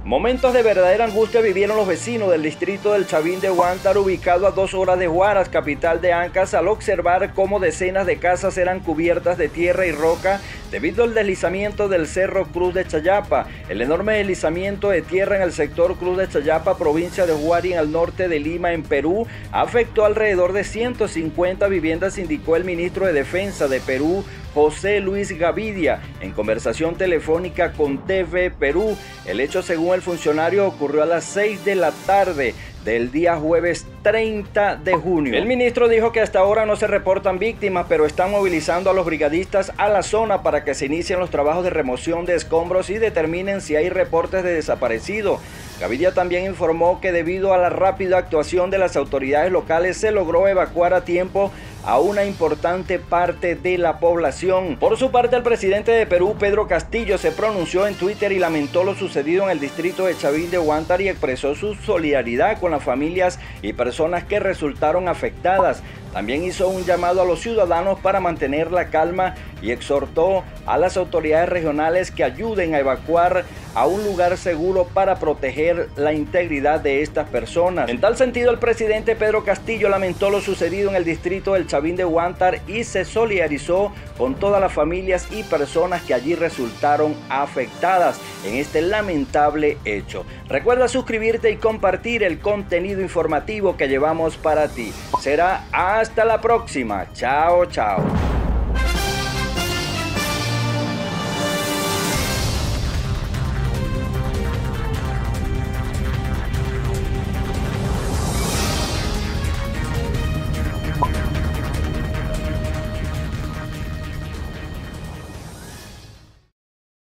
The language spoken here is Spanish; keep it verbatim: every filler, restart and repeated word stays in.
Momentos de verdadera angustia vivieron los vecinos del distrito del Chavín de Huántar, ubicado a dos horas de Huaraz, capital de Ancash, al observar cómo decenas de casas eran cubiertas de tierra y roca debido al deslizamiento del Cerro Cruz de Chayapa. El enorme deslizamiento de tierra en el sector Cruz de Chayapa, provincia de Huari, en el norte de Lima, en Perú, afectó alrededor de ciento cincuenta viviendas, indicó el ministro de Defensa de Perú, José Luis Gavidia, en conversación telefónica con T V Perú. El hecho, según el funcionario, ocurrió a las seis de la tarde del día jueves treinta de junio. El ministro dijo que hasta ahora no se reportan víctimas, pero están movilizando a los brigadistas a la zona para que se inicien los trabajos de remoción de escombros y determinen si hay reportes de desaparecido. Gavidia también informó que debido a la rápida actuación de las autoridades locales se logró evacuar a tiempo a una importante parte de la población. Por su parte, el presidente de Perú, Pedro Castillo, se pronunció en Twitter y lamentó lo sucedido en el distrito de Chavín de Huántar y expresó su solidaridad con las familias y personas que resultaron afectadas. También hizo un llamado a los ciudadanos para mantener la calma y exhortó a las autoridades regionales que ayuden a evacuar a un lugar seguro para proteger la integridad de estas personas. En tal sentido, el presidente Pedro Castillo lamentó lo sucedido en el distrito del Chavín de Huántar y se solidarizó con todas las familias y personas que allí resultaron afectadas en este lamentable hecho. Recuerda suscribirte y compartir el contenido informativo que llevamos para ti. Será hasta la próxima. Chao, chao.